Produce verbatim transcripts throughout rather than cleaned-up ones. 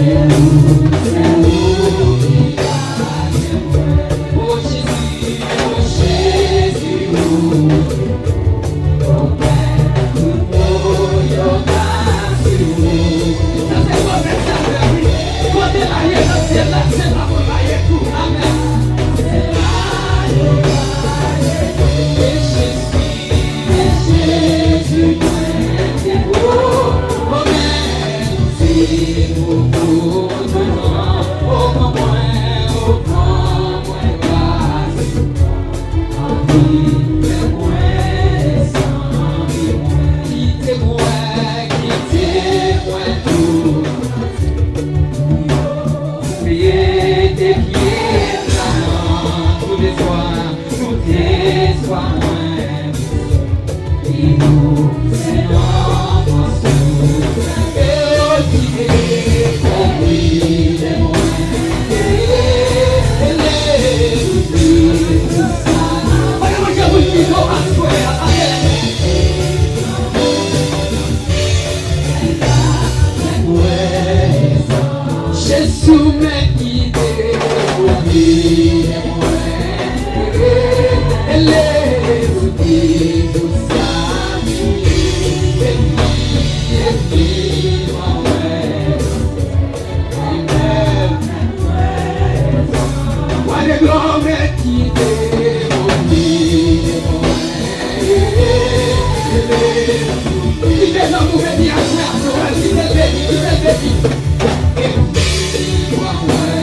Wow.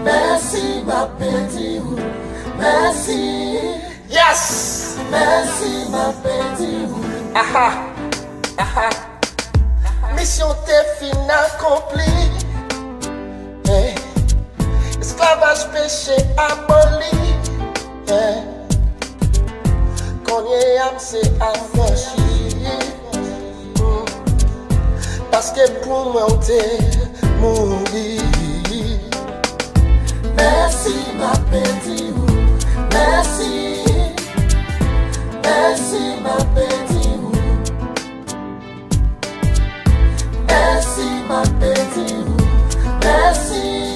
Merci, ma petite. Merci. Yes. Merci, ma petite. Aha. Aha. Mission t'est fin accomplie. Hey. Esclavage péché aboli. Hey. Qu'on y âme c'est affranchi. Mm. Parce que pour moi on t'est mouru. Merci, ma petite. Merci. Merci, ma petite. Merci, ma petite. Merci.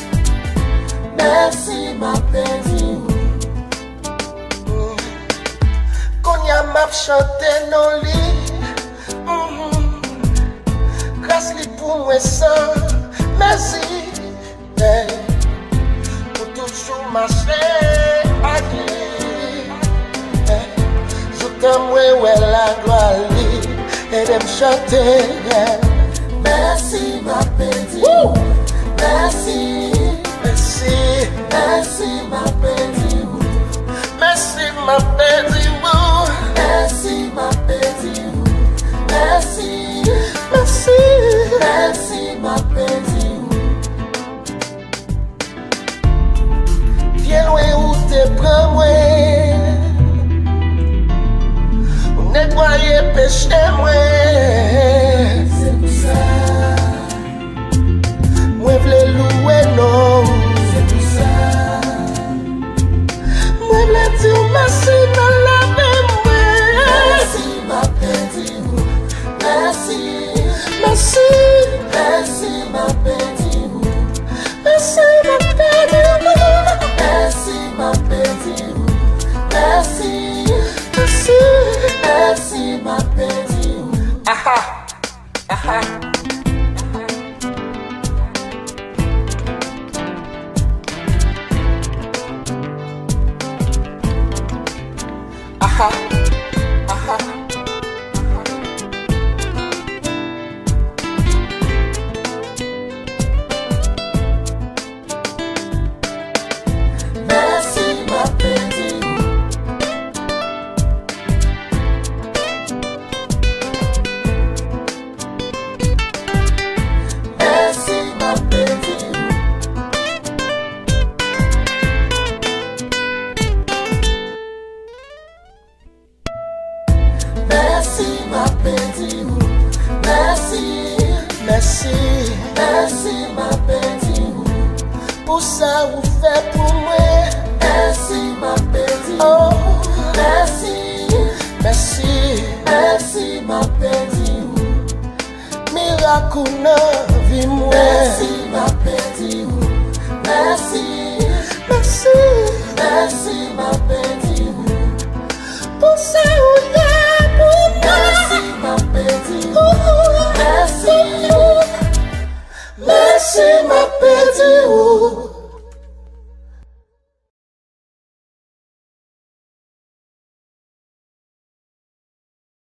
Merci, ma petite. Qu'on y a m'a chanté nos lits. Grâce li pour moi sans merci. Hey. Pour toujours marcher à lui. Hey. Je t'aime ouais la gloire li. Et de me chanter. Hey. Merci, ma petite. Woo. Merci. Merci. Merci, ma petite. Merci ma petite. Merci, ma petite. Merci. Merci. Merci, ma petite. Viens loin où t'es prends moi. Ou nettoyer péché moi. C'est pour ça. Moi v'le louer non. C'est pour ça. Moi v'le dire merci dans la mémoire. Merci, ma petite. Merci. Merci. Merci, ma petite. Merci ma petite. Merci, ma petite. Merci. Merci. Merci, ma petite. Aha. Aha. Aha. Aha. Merci, ma petite. Merci, ma petite. Merci, ma petite. Merci. Merci. Merci, ma petite. Pour ça vous faites pour moi. Merci, ma petite. Oh. Merci. Merci. Merci, ma petite. Miracle dans vie moi. Merci, ma petite. Merci. Merci. Merci, ma petite. Pour ça vous êtes pour moi. Merci, ma petite. Oh. Merci.